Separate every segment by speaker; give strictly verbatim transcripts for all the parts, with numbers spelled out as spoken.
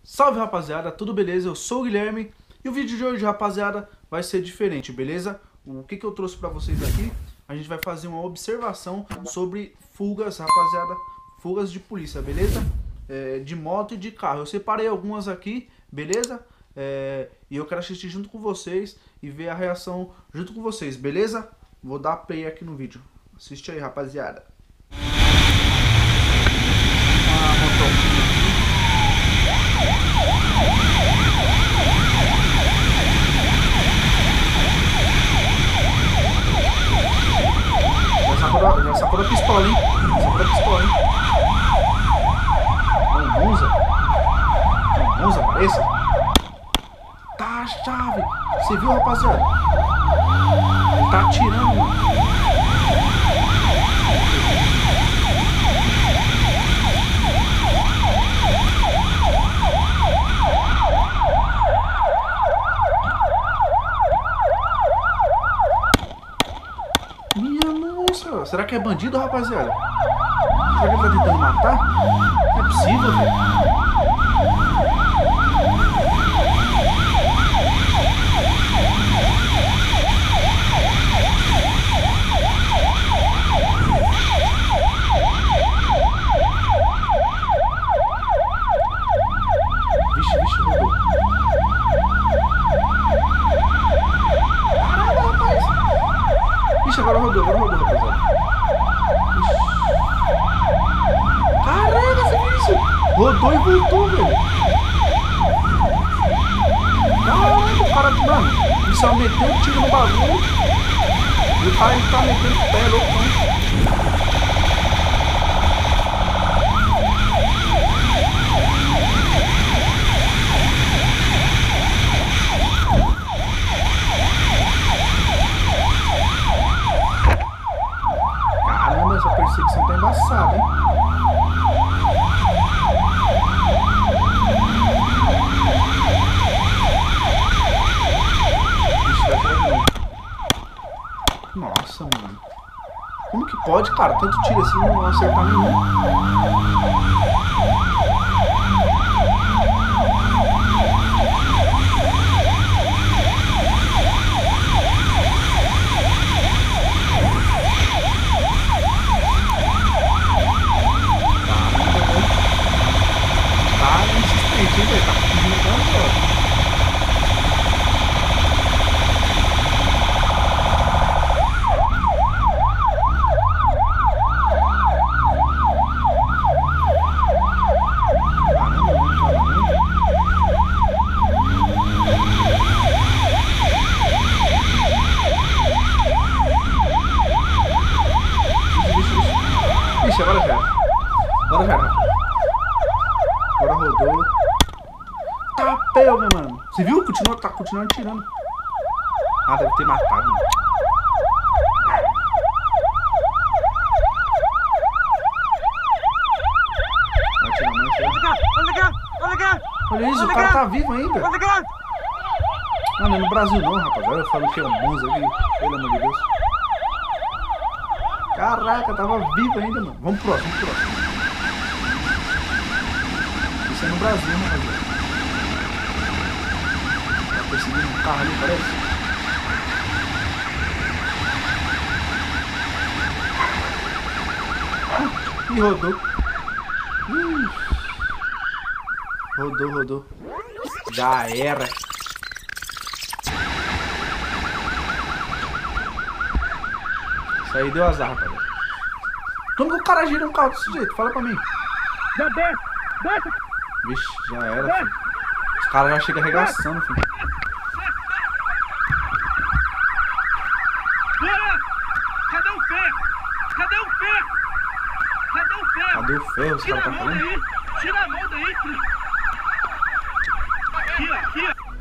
Speaker 1: Salve rapaziada, tudo beleza? Eu sou o Guilherme e o vídeo de hoje, rapaziada, vai ser diferente, beleza? O que que eu trouxe pra vocês aqui? A gente vai fazer uma observação sobre fugas, rapaziada, fugas de polícia, beleza? É, de moto e de carro. Eu separei algumas aqui, beleza? É, e eu quero assistir junto com vocês e ver a reação junto com vocês, beleza? Vou dar play aqui no vídeo. Assiste aí, rapaziada. Ah, motor. Já sacou da pistola, hein? Sacou da pistola, hein? É um Monza? É um Monza, parece? Tá a chave! Você viu, rapaziada? Ele tá atirando, mano. Será que é bandido, rapaziada? Será que ele tá tentando matar? Não é possível, velho. Vixe, vixe, rodou. Caramba, rapaz. Vixe, agora rodou, agora rodou, rapaziada. Caramba, você viu isso? Rodou e voltou, velho. Caramba, o cara, mano, ele só meteu um tiro no bagulho. E o cara ele tá metendo o pé, loucão. Caramba, essa perseguição tá embaçada, hein? Nossa, mano. Como que pode, cara? Tanto tiro assim e não acertar nenhum. Tá insistente, hein, velho? Tá fugindo tanto, ó. Ixi, agora já. Agora já. Agora rodou. Tá pego, mano. Você viu? Continua, tá continuando tirando. Ah, deve ter matado, mano. Vai tirar mais, será? Olha isso, o cara tá vivo ainda. Ah, não é no Brasil não, rapaziada. Eu falo que é um Monza aqui. Pelo amor de Deus. Caraca, tava vivo ainda, mano. Vamos pro próximo, vamos pro próximo. Isso é no Brasil, né, rapaziada? Tá perseguindo um carro ali, parece. Uh, Ih, rodou. Uh. Rodou, rodou. Já era. Isso aí deu azar, rapaz. Como que o cara gira um carro desse jeito? Fala pra mim.
Speaker 2: Já desce, desce.
Speaker 1: Vixe, já era, filho. Os caras já chegam arregaçando, filho.
Speaker 2: Bora! Cadê o ferro? Cadê o ferro? Cadê o ferro?
Speaker 1: Cadê o ferro? Os caras
Speaker 2: Tira a
Speaker 1: tá
Speaker 2: mão
Speaker 1: falando?
Speaker 2: daí. Tira a mão daí. Aqui, ó, aqui, ó.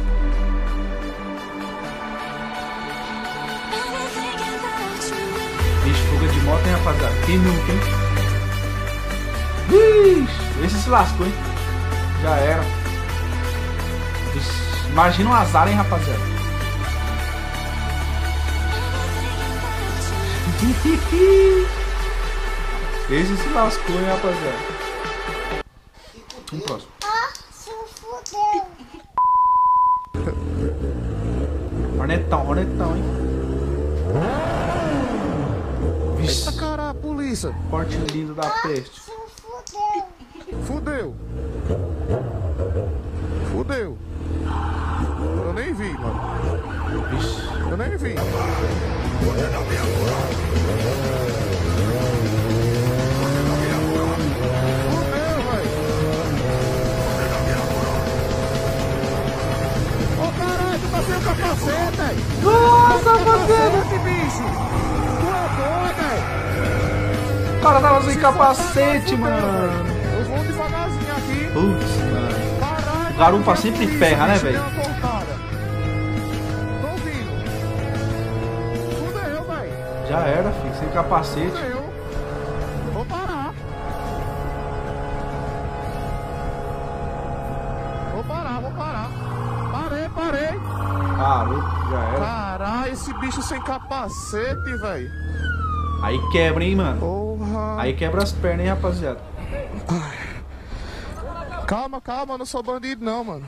Speaker 1: Vixe, fuga de moto, hein, rapaziada? Quem nunca, hein? Vixe, esse se lascou, hein? Já era. Vixe, imagina um azar, hein, rapaziada? Esse se lascou, hein, rapaziada. Vamos próximo.
Speaker 3: fudeu.
Speaker 1: Hornetão, hornetão, hein? Vixe.
Speaker 4: Eita cara, polícia.
Speaker 1: Porte lindo da peste.
Speaker 3: Se fudeu.
Speaker 4: Fudeu. Fudeu. Eu nem vi, mano.
Speaker 1: Vixe.
Speaker 4: Eu nem vi. Fudeu, velho. Ô caralho, tu tá sem o capacete, velho.
Speaker 1: Nossa,
Speaker 4: Capacete, bicho. Tu é doido, velho.
Speaker 1: O cara tava sem capacete, mano.
Speaker 4: Eu vou devagarzinho aqui.
Speaker 1: Putz, mano.
Speaker 4: Caralho.
Speaker 1: O garupa
Speaker 4: que
Speaker 1: sempre
Speaker 4: polícia,
Speaker 1: ferra, né,
Speaker 4: bicho,
Speaker 1: velho?
Speaker 4: deu uma cortada. Tô ouvindo. Fudeu, velho.
Speaker 1: Já era, filho. Sem capacete.
Speaker 4: Fudeu. Vou parar. Vou parar, vou parar. Parei, parei.
Speaker 1: Parou, já era.
Speaker 4: Caralho, esse bicho sem capacete, velho.
Speaker 1: Aí quebra, hein, mano.
Speaker 4: Porra.
Speaker 1: Aí quebra as pernas, hein, rapaziada.
Speaker 4: Calma, calma, eu não sou bandido não, mano.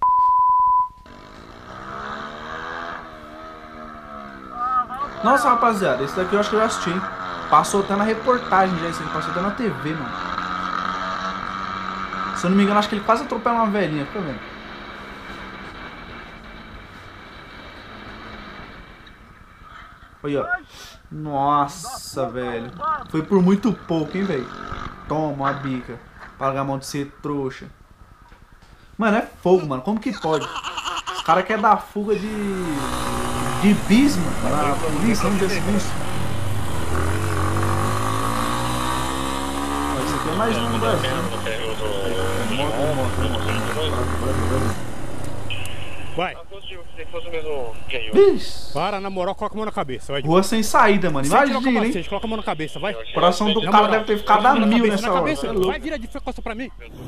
Speaker 1: Nossa, rapaziada, esse daqui eu acho que eu já assisti, hein? Passou até na reportagem já, esse aqui passou até na T V, mano. Se eu não me engano, acho que ele quase atropela uma velhinha, fica vendo. Olha, ó. Nossa, velho. Foi por muito pouco, hein, velho. Toma a bica. Paga a mão de ser trouxa. Mano, é fogo, mano. Como que pode? Os caras querem dar fuga de... De bis, mano. Na polícia, onde é esse bicho? Ó, esse aqui é mais um no Brasil. Moto, moto, moto.
Speaker 5: Vai,
Speaker 1: Vixe.
Speaker 5: para, na moral, coloca a mão na cabeça, vai.
Speaker 1: Rua sem saída, mano.
Speaker 5: Sem tirar o
Speaker 1: Imagina, hein?
Speaker 5: capacete, coloca a mão na cabeça, vai.
Speaker 1: O coração do
Speaker 5: Na
Speaker 1: cara
Speaker 5: moral,
Speaker 1: deve ter ficado a
Speaker 5: coloca a mão na
Speaker 1: mil
Speaker 5: cabeça,
Speaker 1: nessa
Speaker 5: na
Speaker 1: hora.
Speaker 5: cabeça.
Speaker 1: Cê é louco.
Speaker 5: Vai, vira de costa pra mim.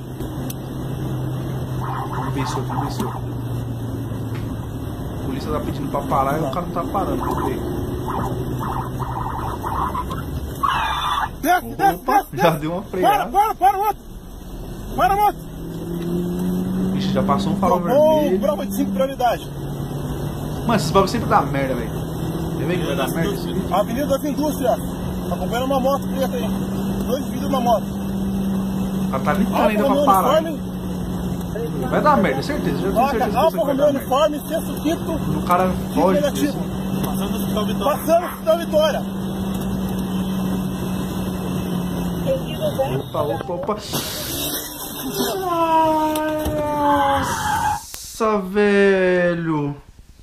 Speaker 1: Venceu, venceu. A polícia tá pedindo pra parar e o cara não tá parando. Vamos ver.
Speaker 2: Desce, desce,
Speaker 1: Opa,
Speaker 2: desce,
Speaker 1: já
Speaker 2: desce.
Speaker 1: deu uma
Speaker 2: Para,
Speaker 1: freada.
Speaker 2: para, para, moto. Para, moto.
Speaker 1: Vixe, já passou um farol
Speaker 2: Ô,
Speaker 1: vermelho.
Speaker 2: prova de cinco prioridade.
Speaker 1: Mano, esses bagulho sempre dá merda, velho. Você vê que vai dar merda esse vídeo?
Speaker 2: Avenida das Indústrias. Tá acompanhando uma moto preta aí. Dois vidros na moto.
Speaker 1: O cara tá gritando ainda pra
Speaker 2: Alfa
Speaker 1: parar.
Speaker 2: Romeo uniforme.
Speaker 1: Vai dar merda, certeza. Já tenho
Speaker 2: Placa
Speaker 1: certeza que
Speaker 2: Alfa
Speaker 1: isso aqui vai
Speaker 2: Romeo
Speaker 1: dar merda.
Speaker 2: uniforme, sexto quinto.
Speaker 1: O cara
Speaker 2: Quinto
Speaker 1: foge
Speaker 2: negativo.
Speaker 1: disso.
Speaker 2: Passando no Hospital Vitória. Passando no Hospital Vitória.
Speaker 1: Opa, opa, opa. Nossa, velho.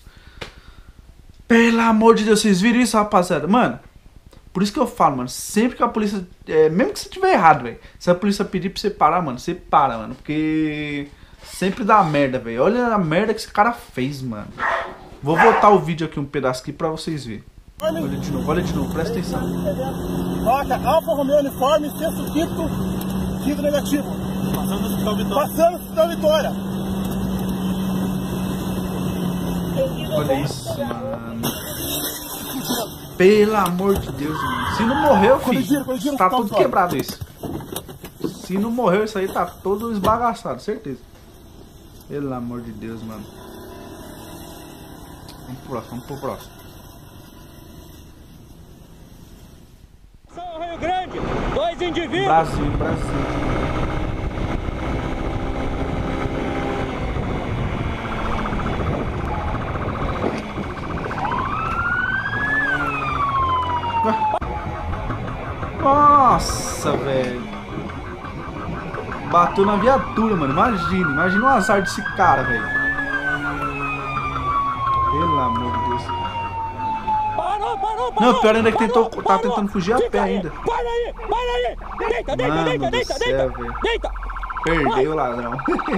Speaker 1: Pelo amor de Deus, vocês viram isso, rapaziada? Mano, por isso que eu falo, mano. Sempre que a polícia... É, mesmo que você tiver errado, velho. Se a polícia pedir pra você parar, mano, você para, mano. Porque sempre dá merda, velho. Olha a merda que esse cara fez, mano. Vou voltar o vídeo aqui um pedaço aqui pra vocês verem. Olha de novo, olha de novo, presta atenção.
Speaker 2: Placa Alfa Romeo uniforme, sexto quinto. Quinto negativo. Passando no Hospital Vitória. Passando no Hospital Vitória.
Speaker 1: Olha isso, mano. Pelo amor de Deus, mano. Se não morreu,
Speaker 2: Colidiram,
Speaker 1: filho,
Speaker 2: colidiram,
Speaker 1: tá
Speaker 2: tá
Speaker 1: tudo
Speaker 2: fora.
Speaker 1: quebrado isso. Se não morreu, isso aí tá todo esbagaçado, certeza. Pelo amor de Deus, mano. Vamos pro próximo, vamos pro próximo.
Speaker 6: São Rio Grande, dois indivíduos.
Speaker 1: Brasil, Brasil. Nossa, velho. Bateu na viatura, mano. Imagina, imagina o azar desse cara, velho. Pelo amor de Deus.
Speaker 6: Parou, parou, parou.
Speaker 1: Não, pior ainda é que tentou,
Speaker 6: parou,
Speaker 1: tá
Speaker 6: parou.
Speaker 1: tentando fugir a
Speaker 6: Fica
Speaker 1: pé
Speaker 6: aí,
Speaker 1: ainda.
Speaker 6: Para aí, para aí. Deita, deita,
Speaker 1: Mano
Speaker 6: deita,
Speaker 1: do
Speaker 6: deita,
Speaker 1: céu,
Speaker 6: deita.
Speaker 1: velho.
Speaker 6: Deita.
Speaker 1: Perdeu o ladrão.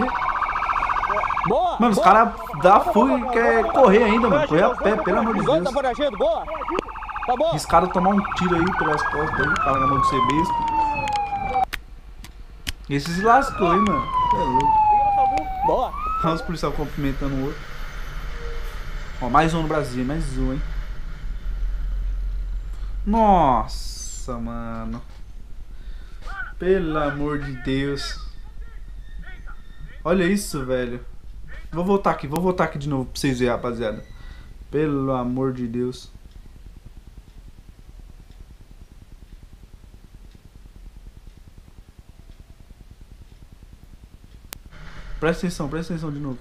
Speaker 6: Boa.
Speaker 1: Mano, os
Speaker 6: boa.
Speaker 1: caras dá fuga e quer correr ainda, mano. Correr a pé, pelo amor de
Speaker 6: Os dois
Speaker 1: Deus.
Speaker 6: tá foragido, boa. Tá bom.
Speaker 1: Riscaram tomar um tiro aí pelas costas aí, tava na mão do Sebesco. Esse se lascou, hein, mano. É louco.
Speaker 6: Boa.
Speaker 1: Olha os policiais cumprimentando o outro. Ó, mais um no Brasil, mais um, hein. Nossa, mano. Pelo amor de Deus. Olha isso, velho. Vou voltar aqui, vou voltar aqui de novo pra vocês verem, rapaziada. Pelo amor de Deus. Presta atenção, presta atenção de novo.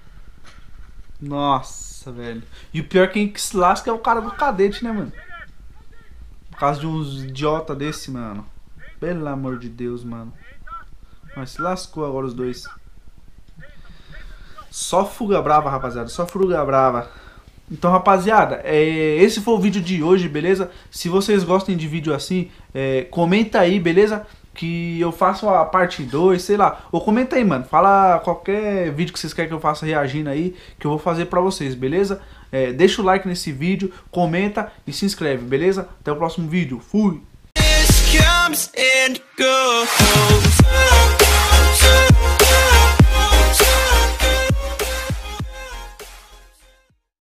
Speaker 1: Nossa, velho. E o pior quem que se lasca é o cara do cadete, né, mano? Por causa de uns idiota desse, mano. Pelo amor de Deus, mano. Mas se lascou agora os dois. Só fuga brava, rapaziada. Só fuga brava. Então, rapaziada, é, esse foi o vídeo de hoje, beleza? Se vocês gostam de vídeo assim, é, comenta aí, beleza? Que eu faço a parte dois, sei lá. Ou comenta aí, mano. Fala qualquer vídeo que vocês querem que eu faça reagindo aí, que eu vou fazer pra vocês, beleza? É, deixa o like nesse vídeo, comenta e se inscreve, beleza? Até o próximo vídeo. Fui!